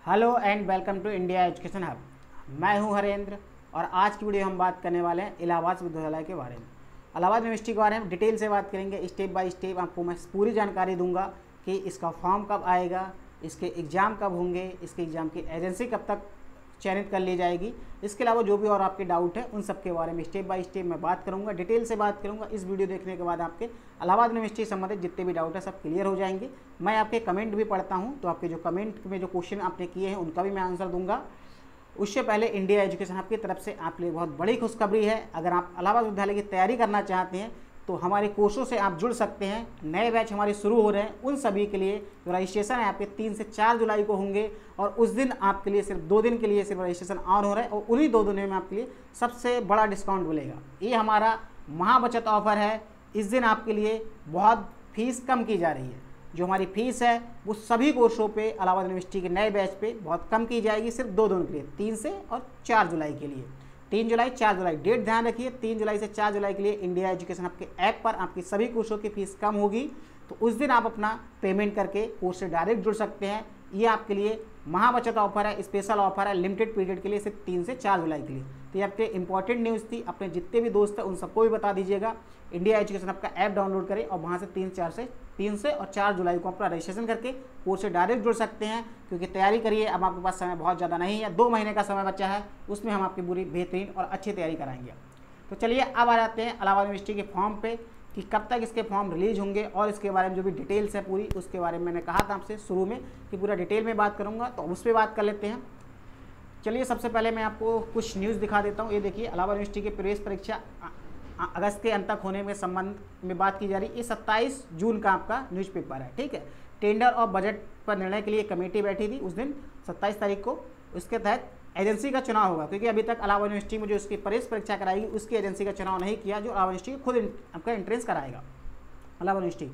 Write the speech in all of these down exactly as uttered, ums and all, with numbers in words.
Hello and welcome to India education hub. मैं हूं हरेंद्र और आज की वीडियो हम बात करने वाले हैं इलाहाबाद विश्वविद्यालय के बारे में। इलाहाबाद यूनिवर्सिटी के बारे में डिटेल से बात करेंगे। स्टेप बाय स्टेप आपको मैं पूरी जानकारी दूंगा कि इसका फॉर्म कब आएगा, इसके एग्ज़ाम कब होंगे, इसके एग्ज़ाम की एजेंसी कब तक चयनित कर ली जाएगी। इसके अलावा जो भी और आपके डाउट है उन सब के बारे में स्टेप बाय स्टेप मैं बात करूंगा, डिटेल से बात करूंगा। इस वीडियो देखने के बाद आपके इलाहाबाद यूनिवर्सिटी से संबंधित जितने भी डाउट है सब क्लियर हो जाएंगे। मैं आपके कमेंट भी पढ़ता हूं, तो आपके जो कमेंट में जो क्वेश्चन आपने किए हैं उनका भी मैं आंसर दूंगा। उससे पहले इंडिया एजुकेशन हब की तरफ से आपके लिए बहुत बड़ी खुशखबरी है। अगर आप इलाहाबाद विश्वविद्यालय की तैयारी करना चाहते हैं तो हमारे कोर्सों से आप जुड़ सकते हैं। नए बैच हमारे शुरू हो रहे हैं, उन सभी के लिए जो रजिस्ट्रेशन है आपके तीन से चार जुलाई को होंगे और उस दिन आपके लिए सिर्फ दो दिन के लिए सिर्फ रजिस्ट्रेशन ऑन हो रहा है और उन्हीं दो दिनों में आपके लिए सबसे बड़ा डिस्काउंट मिलेगा। ये हमारा महाबचत ऑफर है। इस दिन आपके लिए बहुत फीस कम की जा रही है। जो हमारी फीस है वो सभी कोर्सों पे इलाहाबाद यूनिवर्सिटी के नए बैच पे बहुत कम की जाएगी, सिर्फ दो दिनों के लिए, तीन से और चार जुलाई के लिए। तीन जुलाई चार जुलाई डेट ध्यान रखिए। तीन जुलाई से चार जुलाई के लिए इंडिया एजुकेशन हब के ऐप पर आपकी सभी कोर्सों की फीस कम होगी, तो उस दिन आप अपना पेमेंट करके कोर्स से डायरेक्ट जुड़ सकते हैं। ये आपके लिए महाबचत ऑफर है, स्पेशल ऑफर है, लिमिटेड पीरियड के लिए, सिर्फ तीन से चार जुलाई के लिए। तो ये आपके इंपॉर्टेंट न्यूज़ थी। अपने जितने भी दोस्त हैं उन सबको भी बता दीजिएगा इंडिया एजुकेशन हब का ऐप डाउनलोड करें और वहाँ से तीन चार से तीन से और चार जुलाई को अपना रजिस्ट्रेशन करके कोर्स से डायरेक्ट जुड़ सकते हैं। क्योंकि तैयारी करिए, अब आपके पास समय बहुत ज़्यादा नहीं है, दो महीने का समय बचा है, उसमें हम आपकी पूरी बेहतरीन और अच्छी तैयारी कराएंगे। तो चलिए अब आ जाते हैं इलाहाबाद यूनिवर्सिटी के फॉर्म पे कि कब तक इसके फॉर्म रिलीज होंगे और इसके बारे में जो भी डिटेल्स है पूरी, उसके बारे में मैंने कहा था आपसे शुरू में कि पूरा डिटेल में बात करूंगा, तो उस पर बात कर लेते हैं। चलिए सबसे पहले मैं आपको कुछ न्यूज़ दिखा देता हूँ। ये देखिए, इलाहाबाद यूनिवर्सिटी की प्रवेश परीक्षा अगस्त के अंत तक होने में संबंध में बात की जा रही है। ये सत्ताईस जून का आपका न्यूज़पेपर है, ठीक है। टेंडर और बजट पर निर्णय के लिए कमेटी बैठी थी उस दिन सत्ताईस तारीख को। उसके तहत एजेंसी का चुनाव होगा, क्योंकि अभी तक इलाहाबाद यूनिवर्सिटी में जो उसकी प्रवेश परीक्षा कराएगी उसकी एजेंसी का चुनाव नहीं किया, जो इलाहाबाद यूनिवर्सिटी खुद आपका एंट्रेंस कराएगा इलाहाबाद यूनिवर्सिटी।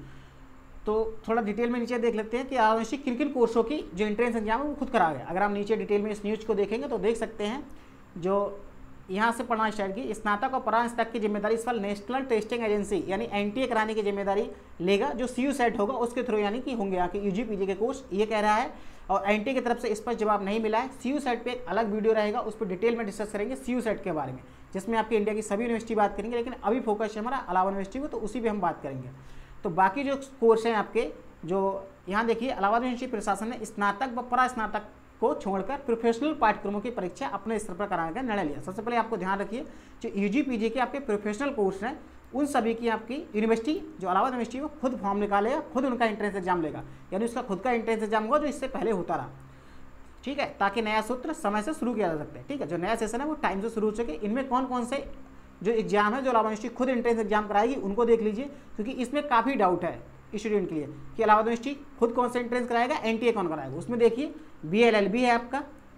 तो थोड़ा डिटेल में नीचे देख लेते हैं कि इलाहाबाद यूनिवर्सिटी किन किन कोर्सों की जो एंट्रेंस एग्जाम है वो खुद कराएगा। अगर आप नीचे डिटेल में इस न्यूज़ को देखेंगे तो देख सकते हैं, जो यहाँ से पढ़ना स्टार्ट की, स्नातक और परास्नातक की जिम्मेदारी इस पर नेशनल टेस्टिंग एजेंसी यानी एनटीए कराने की जिम्मेदारी लेगा, जो सीयू सेट होगा उसके थ्रू, यानी कि होंगे यहाँ के यूजी पीजी के कोर्स, ये कह रहा है। और एनटीए की तरफ से इस पर जवाब नहीं मिला है। सीयू सेट पे एक अलग वीडियो रहेगा, उस पर डिटेल में डिस्कस करेंगे सीयू सेट के बारे में, जिसमें आपकी इंडिया की सभी यूनिवर्सिटी बात करेंगे, लेकिन अभी फोकस है हमारा इलाहाबाद यूनिवर्सिटी को, तो उसी पर हम बात करेंगे। तो बाकी जो कोर्स हैं आपके, जो यहाँ देखिए, इलाहाबाद यूनिवर्सिटी प्रशासन ने स्नातक व परास्नातक को छोड़कर प्रोफेशनल पाठ्यक्रमों की परीक्षा अपने स्तर पर कराने का निर्णय लिया। सबसे पहले आपको ध्यान रखिए, जो यूजी पीजी के आपके प्रोफेशनल कोर्स हैं उन सभी की आपकी यूनिवर्सिटी, जो इलाहाबाद यूनिवर्सिटी वो खुद फॉर्म निकालेगा, खुद उनका एंट्रेंस एग्जाम लेगा, यानी उसका खुद का एंट्रेंस एग्जाम होगा जो इससे पहले होता रहा, ठीक है, ताकि नया सूत्र समय से शुरू किया जा सकता है, ठीक है। जो नया सेशन है वो टाइम से शुरू हो सके। इनमें कौन कौन से जो एग्जाम है जो इलाहाबाद यूनिवर्सिटी खुद एंट्रेंस एग्जाम कराएगी उनको देख लीजिए, क्योंकि इसमें काफ़ी डाउट है स्टूडेंट के लिए कि इलाहाबाद यूनिवर्सिटी खुद कौन सा एंट्रेंस कराएगा, एनटीए कौन कराएगा। उसमें देखिए, बी एल एल बी है आपका,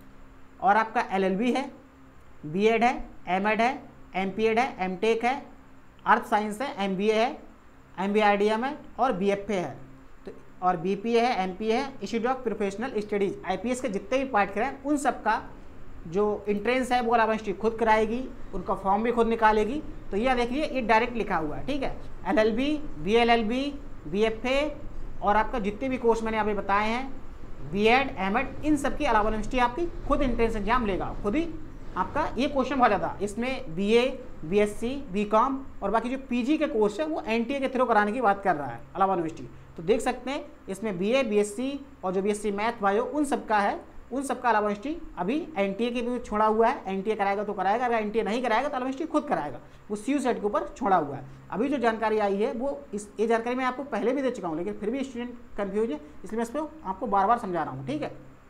और आपका एल एल बी है, बी एड है, एम एड है, एम पी एड है, एम टेक है, अर्थ साइंस है, एम बी ए है, M B I D M है और बी एफ ए है, तो और बी पी ए है, एम पी ए है, institute of professional studies, I P S के जितने भी पाठ्यक्रम हैं उन सब का जो एंट्रेंस है वो इलाहाबाद यूनिवर्सिटी खुद कराएगी, उनका फॉर्म भी खुद निकालेगी। तो यह देखिए, ये डायरेक्ट लिखा हुआ है, ठीक है। L L B, B L L B, B F A और आपका जितने भी कोर्स मैंने अभी बताए हैं, बी एड, एम एड, इन सब की इलाहाबाद यूनिवर्सिटी आपकी खुद एंट्रेंस एग्जाम लेगा, खुद ही आपका। ये क्वेश्चन बहुत ज़्यादा, इसमें B A, B S C, B Com और बाकी जो पी जी के कोर्स है वो एन टी ए के थ्रू कराने की बात कर रहा है इलाहाबाद यूनिवर्सिटी। तो देख सकते हैं इसमें B A, B S C और जो B S C math bio उन सब का है, उन सब का इलाहाबाद यूनिवर्सिटी अभी एनटीए के भी छोड़ा हुआ है। एनटीए कराएगा तो कराएगा, अगर एनटीए नहीं कराएगा तो इलाहाबाद यूनिवर्सिटी खुद कराएगा, वो सीयू सेट के ऊपर छोड़ा हुआ है। अभी जो जानकारी आई है वो इस ये जानकारी मैं आपको पहले भी दे चुका हूँ, लेकिन फिर भी स्टूडेंट कंफ्यूज है, इसलिए मैं इस पर आपको बार बार समझा रहा हूँ, ठीक है।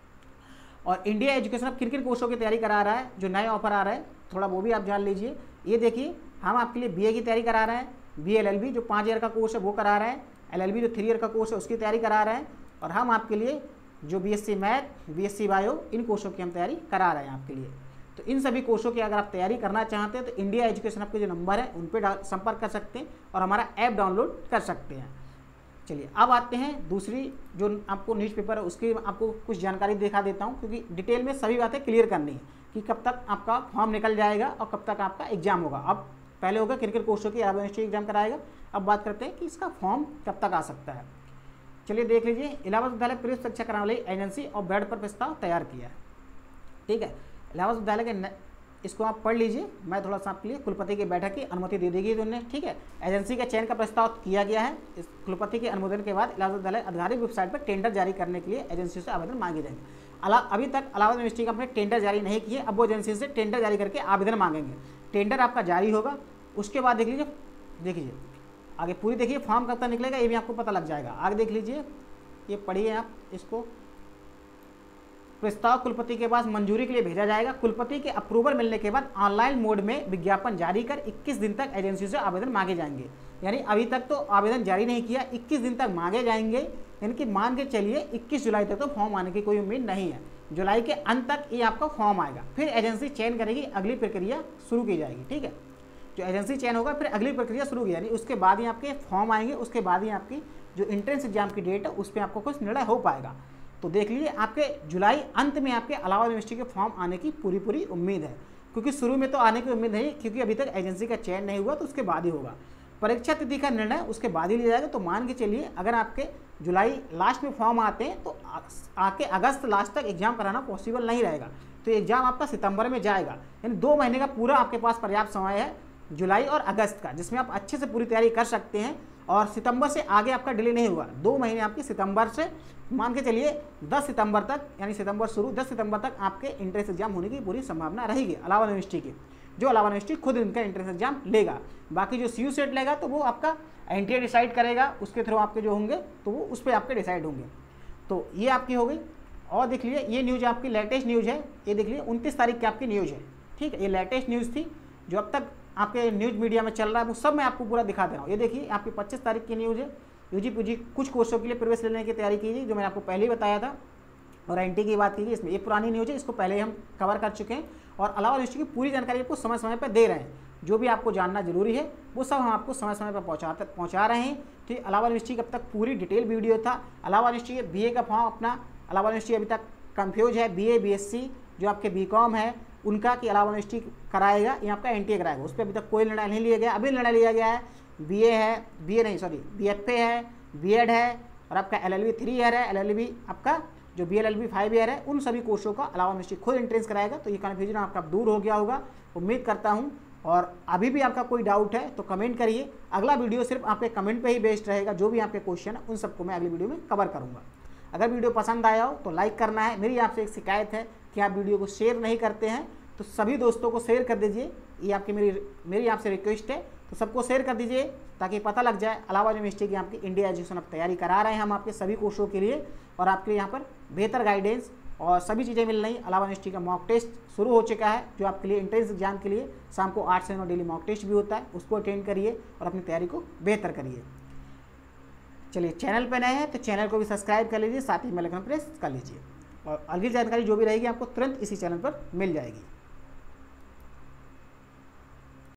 और इंडिया एजुकेशन अब किन किन कोर्सों की तैयारी करा रहा है, जो नए ऑफर आ रहा है थोड़ा वो भी आप जान लीजिए। ये देखिए, हम आपके लिए बी ए की तैयारी करा रहे हैं, बी एल एल बी जो पाँच ईयर का कोर्स है वो करा रहे हैं, एल एल बी जो थ्री ईयर का कोर्स है उसकी तैयारी करा रहे हैं, और हम आपके लिए जो B S C math, B S C bio, इन कोर्सों की हम तैयारी करा रहे हैं आपके लिए। तो इन सभी कोर्सों की अगर आप तैयारी करना चाहते हैं तो इंडिया एजुकेशन हब के जो नंबर है उन पर संपर्क कर सकते हैं और हमारा ऐप डाउनलोड कर सकते हैं। चलिए अब आते हैं दूसरी जो आपको न्यूज़पेपर है उसकी आपको कुछ जानकारी दिखा देता हूँ, क्योंकि डिटेल में सभी बातें क्लियर करनी है कि कब तक आपका फॉर्म निकल जाएगा और कब तक आपका एग्जाम होगा। अब पहले होगा किन किन कोर्सों की इलाहाबाद यूनिवर्सिटी एग्जाम कराएगा, अब बात करते हैं कि इसका फॉर्म कब तक आ सकता है। चलिए देख लीजिए, इलाहाबाद विद्यालय प्रवेश परीक्षा कराने वाली एजेंसी और बेड पर प्रस्ताव तैयार किया है। ठीक है, इलाहाबाद विद्यालय के न... इसको आप पढ़ लीजिए, मैं थोड़ा सा आपके लिए कुलपति की बैठक की अनुमति दे देगी उन्होंने। ठीक है, एजेंसी का चयन का प्रस्ताव किया गया है। इस कुलपति के अनुमोदन के बाद इलाहाबाद विद्यालय आधिकारिक वेबसाइट पर टेंडर जारी करने के लिए एजेंसी से आवेदन मांगे जाएंगे। अला अभी तक इलाहाबाद यूनिवर्सिटी का अपने टेंडर जारी नहीं किए, अब वो एजेंसी से टेंडर जारी करके आवेदन मांगेंगे। टेंडर आपका जारी होगा, उसके बाद देख लीजिए, देख लीजिए आगे पूरी देखिए, फॉर्म कब तक निकलेगा ये भी आपको पता लग जाएगा। आगे देख लीजिए, ये पढ़िए आप इसको। प्रस्ताव कुलपति के पास मंजूरी के लिए भेजा जाएगा। कुलपति के अप्रूवल मिलने के बाद ऑनलाइन मोड में विज्ञापन जारी कर इक्कीस दिन तक एजेंसी से आवेदन मांगे जाएंगे। यानी अभी तक तो आवेदन जारी नहीं किया, इक्कीस दिन तक मांगे जाएंगे। यानी कि मान के चलिए इक्कीस जुलाई तक तो फॉर्म आने की कोई उम्मीद नहीं है। जुलाई के अंत तक ये आपका फॉर्म आएगा, फिर एजेंसी चयन करेगी, अगली प्रक्रिया शुरू की जाएगी। ठीक है, जो एजेंसी चयन होगा फिर अगली प्रक्रिया शुरू की जाएगी, उसके बाद ही आपके फॉर्म आएंगे, उसके बाद ही आपकी जो एंट्रेंस एग्जाम की डेट है उस पर आपको कुछ निर्णय हो पाएगा। तो देख लीजिए, आपके जुलाई अंत में आपके इलाहाबाद यूनिवर्सिटी के फॉर्म आने की पूरी पूरी उम्मीद है, क्योंकि शुरू में तो आने की उम्मीद नहीं, क्योंकि अभी तक एजेंसी का चयन नहीं हुआ, तो उसके बाद ही होगा। परीक्षा तिथि का निर्णय उसके बाद ही लिया जाएगा। तो मान के चलिए अगर आपके जुलाई लास्ट में फॉर्म आते हैं तो आके अगस्त लास्ट तक एग्जाम कराना पॉसिबल नहीं रहेगा, तो एग्जाम आपका सितंबर में जाएगा। यानी दो महीने का पूरा आपके पास पर्याप्त समय है, जुलाई और अगस्त का, जिसमें आप अच्छे से पूरी तैयारी कर सकते हैं। और सितंबर से आगे आपका डिले नहीं हुआ, दो महीने आपके सितंबर से मान के चलिए दस सितंबर तक, यानी सितंबर शुरू दस सितंबर तक आपके एंट्रेंस एग्जाम होने की पूरी संभावना रहेगी इलाहाबाद यूनिवर्सिटी की, जो इलाहाबाद यूनिवर्सिटी खुद इनका एंट्रेंस एग्जाम लेगा। बाकी जो सी यू सेट लेगा तो वो आपका एन टी ए डिसाइड करेगा, उसके थ्रू आपके जो होंगे तो वो उस पर आपके डिसाइड होंगे। तो ये आपकी हो गई। और देख लीजिए, ये न्यूज़ आपकी लेटेस्ट न्यूज़ है, ये देख लीजिए उनतीस तारीख की आपकी न्यूज़ है। ठीक है, ये लेटेस्ट न्यूज़ थी, जो अब तक आपके न्यूज़ मीडिया में चल रहा है वो सब मैं आपको पूरा दिखा दे रहा हूँ। ये देखिए आपकी पच्चीस तारीख की न्यूज़ है, यूजी पीजी कुछ कोर्सों के लिए प्रवेश लेने की तैयारी कीजिए, जो मैंने आपको पहले ही बताया था। और एनटी की बात कीजिए, इसमें ये पुरानी न्यूज़ है, इसको पहले हम कवर कर चुके हैं। और इलाहाबाद यूनिवर्सिटी की पूरी जानकारी आपको समय समय पर दे रहे हैं, जो भी आपको जानना जरूरी है वो सब हम आपको समय समय पर पहुँचाते पहुँचा रहे हैं। ठीक, इलाहाबाद यूनिवर्सिटी का अब तक पूरी डिटेल वीडियो था। इलाहाबाद यूनिवर्सिटी के बीए का फॉर्म अपना इलाहाबाद यूनिवर्सिटी अभी तक कन्फ्यूज है, बीए बीएससी जो आपके बीकॉम है उनका कि इलाहाबाद यूनिवर्सिटी कराएगा या आपका एनटीए कराएगा, उस पर अभी तक कोई निर्णय नहीं लिया गया। अभी निर्णय लिया गया है बीए है, बीए नहीं सॉरी बीएफए है, बीएड है, और आपका एलएलबी थ्री ईयर है, एलएलबी आपका जो बीएलएलबी फाइव ईयर है, उन सभी कोर्सों का इलाहाबाद यूनिवर्सिटी खुद एंट्रेंस कराएगा। तो ये कन्फ्यूजन आपका दूर हो गया होगा, उम्मीद करता हूँ। और अभी भी आपका कोई डाउट है तो कमेंट करिए, अगला वीडियो सिर्फ आपके कमेंट पे ही बेस्ड रहेगा। जो भी आपके क्वेश्चन है उन सबको मैं अगली वीडियो में कवर करूँगा। अगर वीडियो पसंद आया हो तो लाइक करना है। मेरी आपसे एक शिकायत है कि आप वीडियो को शेयर नहीं करते हैं, तो सभी दोस्तों को शेयर कर दीजिए, ये आपकी मेरी मेरी आपसे रिक्वेस्ट है। तो सबको शेयर कर दीजिए ताकि पता लग जाए इलाहाबाद यूनिवर्सिटी की आपकी इंडिया एजुकेशन अब तैयारी करा रहे हैं हम आपके सभी कोर्सों के लिए, और आपके लिए यहाँ पर बेहतर गाइडेंस और सभी चीज़ें मिल रही। इलाहाबाद यूनिवर्सिटी का मॉक टेस्ट शुरू हो चुका है, जो आपके लिए एंट्रेंस एग्जाम के लिए शाम को आठ से नौ डेली मॉक टेस्ट भी होता है, उसको अटेंड करिए और अपनी तैयारी को बेहतर करिए। चलिए, चैनल पर नए हैं तो चैनल को भी सब्सक्राइब कर लीजिए, साथ ही बेल आइकन प्रेस कर लीजिए, और अगली जानकारी जो भी रहेगी आपको तुरंत इसी चैनल पर मिल जाएगी।